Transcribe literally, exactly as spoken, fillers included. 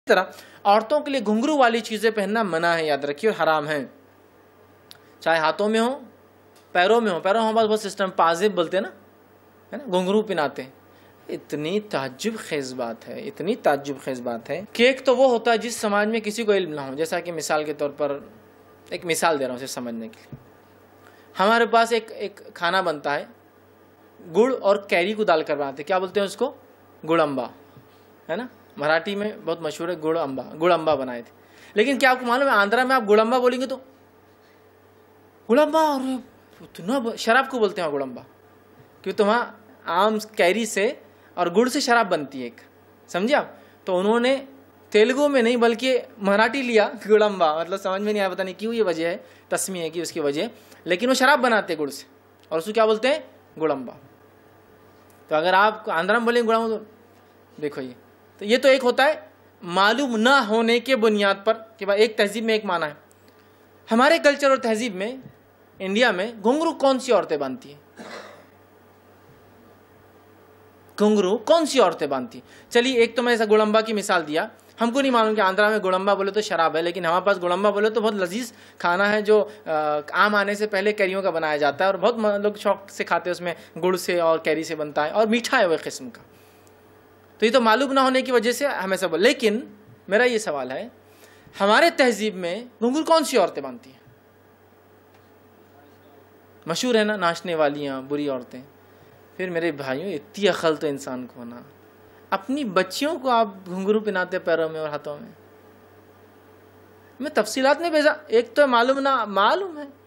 तरह औरतों के लिए घुंघरू वाली चीज़ें पहनना मना है, याद रखिए, और हराम है। चाहे हाथों में हो, पैरों में हो। पैरों में हमारे बहुत सिस्टम पाजेब बोलते हैं ना, है ना, घुंघरू पहनाते हैं। इतनी ताज्जुब खेज बात है, इतनी ताज्जुब खेज बात है कि एक तो वो होता है जिस समाज में किसी को इल्म ना हो। जैसा कि मिसाल के तौर पर एक मिसाल दे रहा हूँ सिर्फ समझने के लिए। हमारे पास एक एक खाना बनता है, गुड़ और कैरी को डाल कर बनाते हैं। क्या बोलते हैं उसको? गुड़ अम्बा, है ना। मराठी में बहुत मशहूर है गुड़ अम्बा। गुड़ अम्बा बनाए थे। लेकिन क्या आपको मालूम है, आंध्रा में आप गुड़म्बा बोलेंगे तो गुड़म्बा, और इतना शराब को बोलते हैं गुड़म्बा, क्योंकि तो वहाँ आम कैरी से और गुड़ से शराब बनती है एक, समझे आप। तो उन्होंने तेलुगु में नहीं बल्कि मराठी लिया गुड़म्बा, मतलब समझ में नहीं आया, पता नहीं क्यों ये वजह है, तस्मी है कि उसकी वजह, लेकिन वो शराब बनाते हैं गुड़ से और उसको क्या बोलते हैं? गुड़म्बा। तो अगर आप आंध्रा में बोलेंगे गुड़म्बा तो देखो ये तो ये तो एक होता है मालूम ना होने के बुनियाद पर कि भाई एक तहजीब में एक माना है। हमारे कल्चर और तहजीब में इंडिया में घुंघरू कौन सी औरतें बांधती हैं? घुंघरू कौन सी औरतें बांधती? चलिए, एक तो मैं ऐसा गुड़म्बा की मिसाल दिया। हमको नहीं मालूम कि आंध्रा में गुड़म्बा बोले तो शराब है, लेकिन हमारे पास गुड़म्बा बोले तो बहुत लजीज खाना है जो आ, आम आने से पहले कैरियों का बनाया जाता है और बहुत लोग शौक से खाते हैं। उसमें गुड़ से और कैरी से बनता है और मीठा है वह किस्म का। तो ये तो मालूम ना होने की वजह से हमें सब। लेकिन मेरा ये सवाल है, हमारे तहजीब में घुंघरू कौन सी औरतें बांधती हैं? मशहूर है ना, नाचने वालियाँ, बुरी औरतें। फिर मेरे भाइयों, इतनी अकल तो इंसान को होना, अपनी बच्चियों को आप घुंघरू पहनाते पैरों में और हाथों में। मैं तफसीलात में भेजा, एक तो मालूम ना, मालूम है